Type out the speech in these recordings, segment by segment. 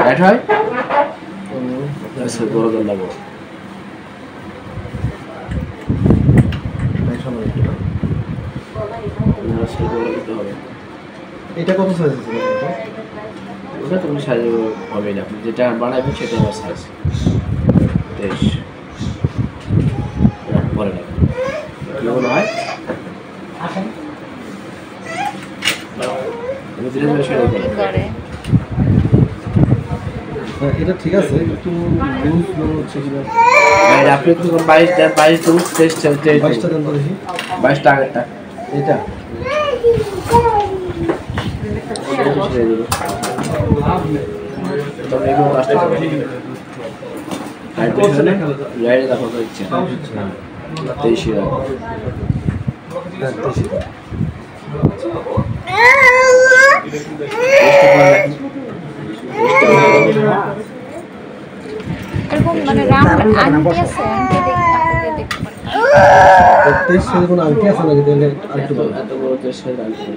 tight হয় আচ্ছা বড় দল লাগবে এটা কত সাইজ আছে ওটা তুমি সাইজ হবে না আপনি যেটা বানাবেন সেটা আমার সাইজ 23 বলে না কি বলা হয় আসেন আমি ধীরে ধীরে শুরু করি এটা ঠিক আছে একটু লুজ মনে হচ্ছে কিনা ভাই আপনি তো 22 টু টেস্ট চলতে 22টা দেন তো দেখি 22টা আগেরটা এটা তো এগুলো কাজটা করবে আর পিছনে লাইট দেখো তো ইচ্ছে 23 এরকম মানে রাউন্ড আংটি আছে আংটি দেখতে টেস্ট এর কোনো আংটি আছে নাকি তাহলে আরেকটু বল এত বড় টেস্ট এর আংটি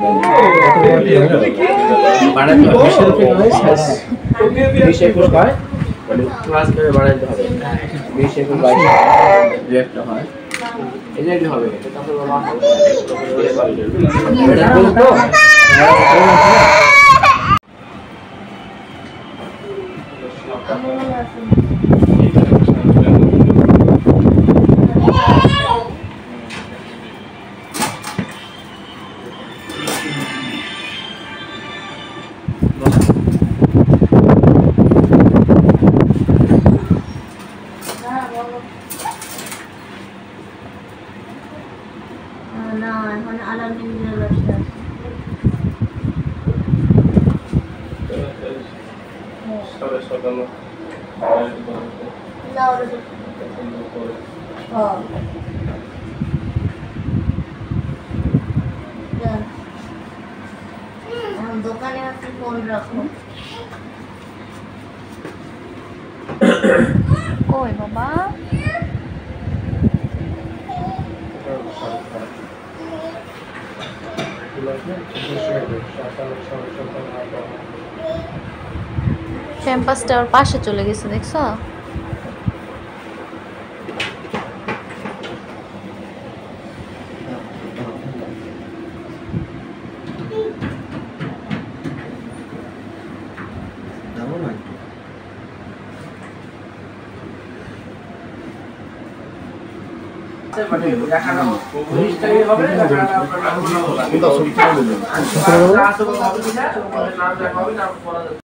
বাড়াতে হবে 20 রুপি নয় সাইজ 20 21 হয় মানে ক্লাস করে বাড়াইতে হবে 20 21 22 দুই একটা হয় এটাই হবে এটা তাহলে বাবা এটা বলতো না এখন আলামিনের ব্যবসা আছে না ওরা দোকানে আছে ফোন রাখো কই বাবা ক্যাম্পাসটার পাশে চলে গেছে দেখছো মানে